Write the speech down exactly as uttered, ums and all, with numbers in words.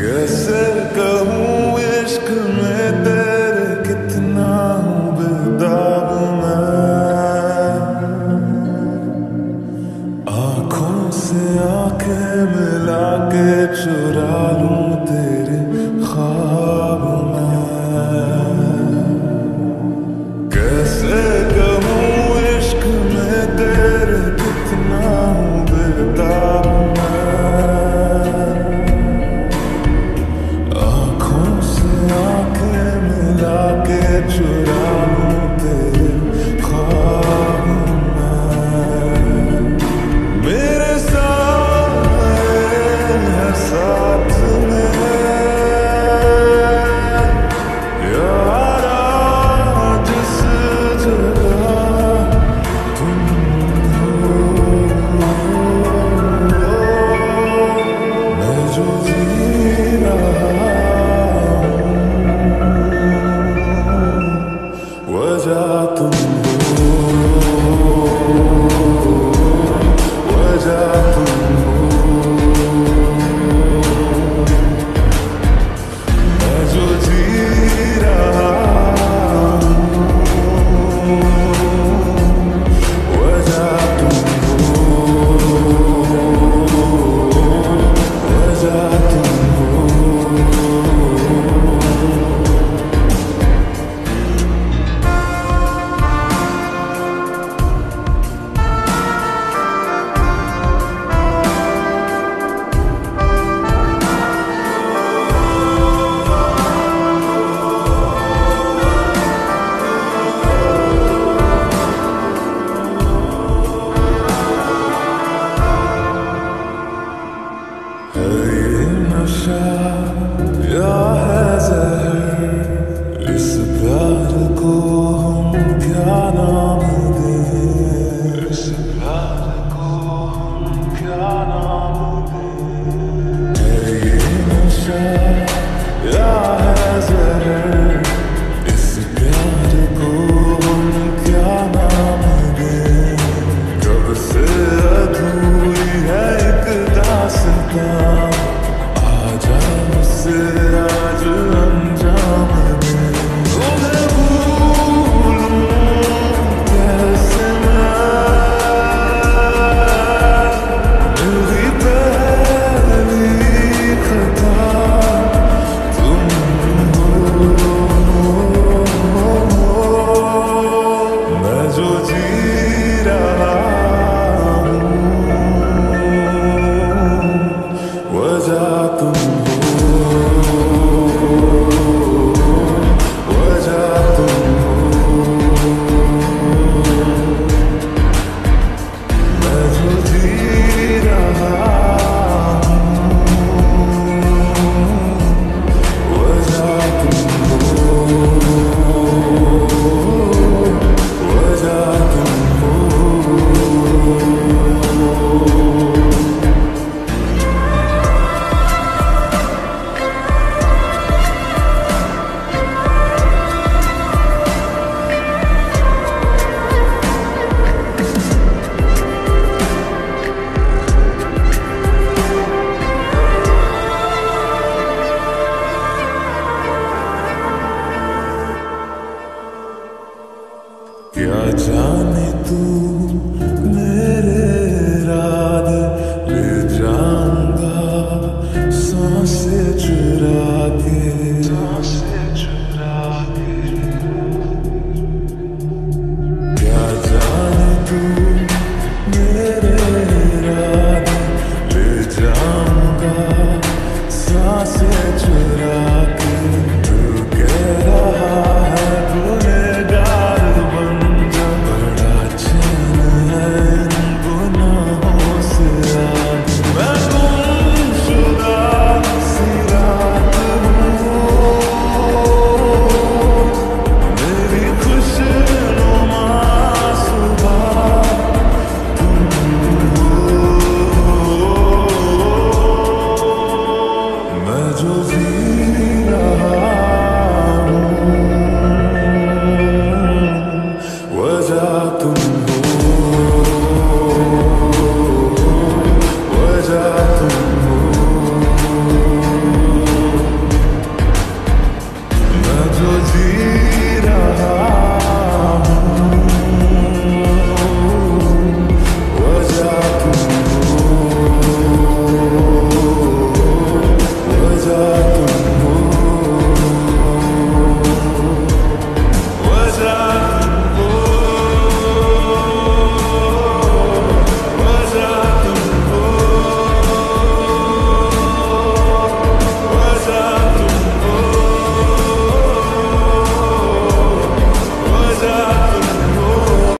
कैसे कहूँ इश्क में तेरे कितना हूँ बेताब मैं, आँखों से आंखें मिला के चुरा लूँ तेरे ख्वाब मैं। कैसे कहूँ इश्क में तेरे कितना हूँ बेताब मैं, आँखों से आंखें मिला के चुरा लूँ तेरे ख्वाब मैं। मेरे साथ है साथ में यारा जिस जगह तुम हो, मैं जो जी रहा हूँ वजह तुम हो, वजह तुम हो, मैं जो जी रहा हूँ वजह तुम हो, वजह तुम हो। है ये नशा या है ज़हर, इस प्यार को हम क्या नाम दें, इस प्यार को हम क्या नाम